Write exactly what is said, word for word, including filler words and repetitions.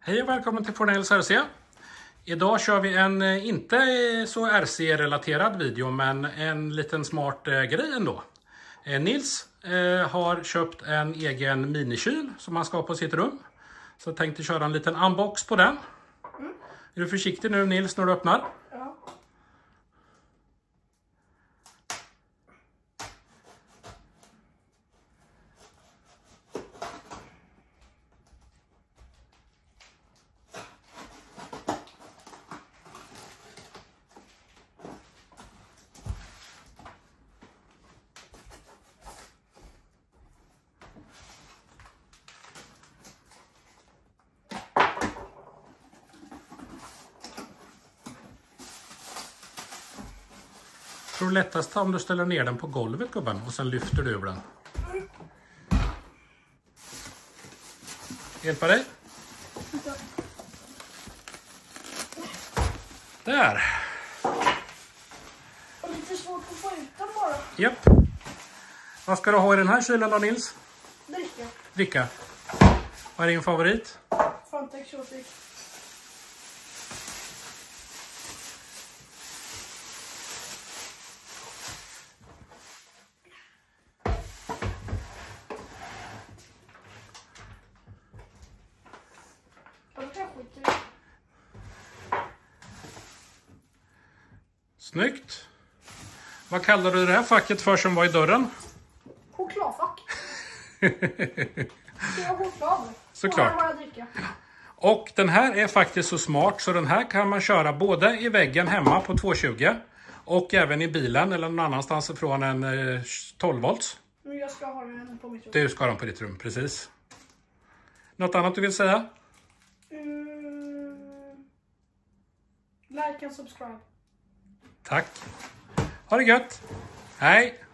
Hej och välkommen till Fornells R C. Idag kör vi en inte så R C-relaterad video, men en liten smart eh, grej ändå. Eh, Nils eh, har köpt en egen minikyl som han ska ha på sitt rum. Så jag tänkte köra en liten unbox på den. Mm. Är du försiktig nu Nils när du öppnar? Ja. Jag tror lättast om du ställer ner den på golvet, gubben, och sen lyfter du över den. Hjälpa dig? Där. Och lite svårt att få ut den bara. Japp. Vad ska du ha i den här kylen då, Nils? Dricka. Dricka. Vad är din favorit? Fanta Exotic. Snyggt. Vad kallar du det här facket för som var i dörren? Chokladfack. Det är choklad. Såklart. Och här har jag dricka. Och den här är faktiskt så smart så den här kan man köra både i väggen hemma på tvåhundratjugo och även i bilen eller någon annanstans från en eh, tolv volts. Men jag ska ha den på mitt rum. Du ska ha den på ditt rum, precis. Något annat du vill säga? Mm. Like and subscribe. Tack. Ha det gött. Hej.